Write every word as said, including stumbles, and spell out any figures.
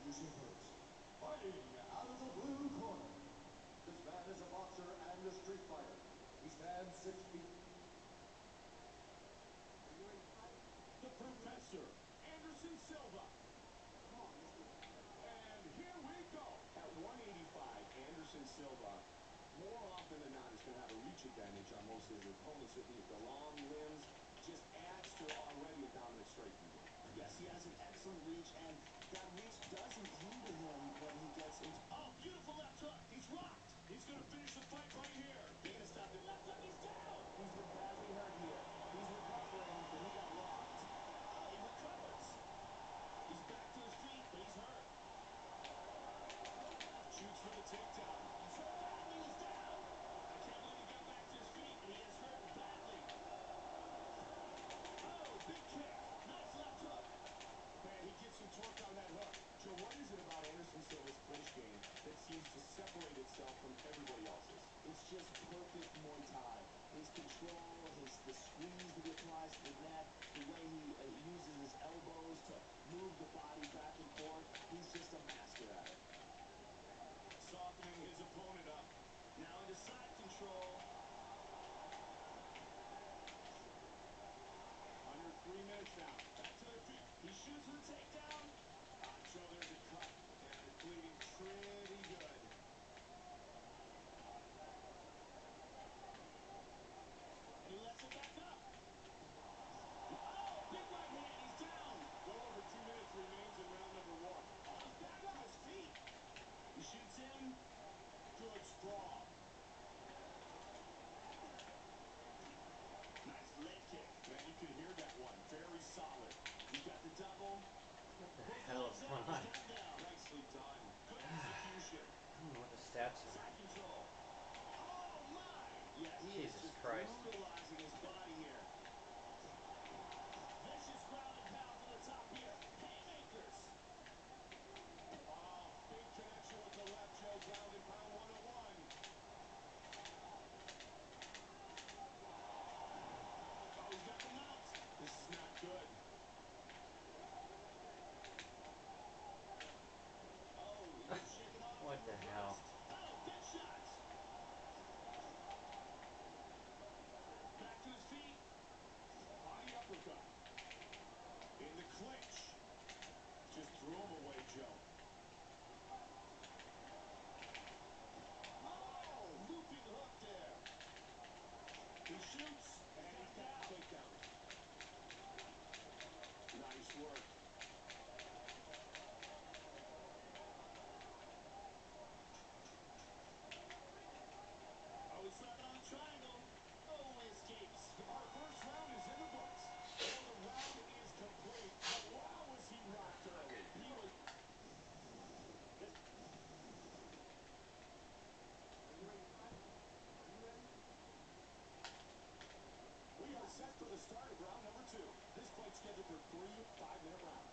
Introducing first, fighting out of the blue corner. This man is a boxer and a street fighter. He stands six feet. The Professor, Anderson Silva. And here we go. At one eighty-five, Anderson Silva, more often than not, is going to have a reach advantage on most of his opponents. The, the long limbs just adds to already a dominant striking game. Yes, he has an excellent reach, and that reach doesn't hinder him when he gets into... Oh, beautiful left hook. He's rocked. He's going to finish the fight right here. Dana stopped it. Left hook. He's down. He's been badly hurt here. He's recovering, but he got rocked. Oh, he recovers. He's back to his feet, but he's hurt. Shoots for the takedown. He's hurt badly. He's down. I can't believe he got back to his feet, and he is hurt badly. Oh, big kick. Nice left hook. Man, he gets some torque on that hook. Joe, what is it about Anderson Silva's clinch game that seems to separate itself from everybody else's? It's just perfect Muay Thai. His control, his the squeeze that he applies to the neck, the way he uh, uses his elbows to move the body back and forth. He's just a master at it. Softening his opponent up. Now into side control. Under three minutes now. Back to their feet. He shoots for the takedown. So there's a cut, and it's bleeding pretty good. And he lets it back up. Oh, big right hand, he's down. Well over two minutes remains in round number one. Oh, he's back to his feet. He shoots in. Good sprawl. Nice leg kick. Man, you can hear that one. Very solid. He's got the double. What the hell is going on? Nicely done. Good execution. I don't know what the stats are. Side control. Oh my! Yeah, he Jesus is just Christ. brutalizing his body here. Vicious ground and pound from the top here. Haymakers. Oh, big connection with the left, Joe. Ground and pound one oh one. Oh, he's got the mount. This is not good. What the hell? Oh, good shots. Back to his feet. Body uppercut. In the clinch. Just threw him away, Joe. Oh, looping hook there. He shoots, and he's got the takedown. Nice work. Oh, he's slapping on the triangle. Oh, he escapes. Our first round is in the books. And the round is complete. But wow, was he rocked early. He was... We are set for the start of round number two. This fight's scheduled for three five-minute rounds.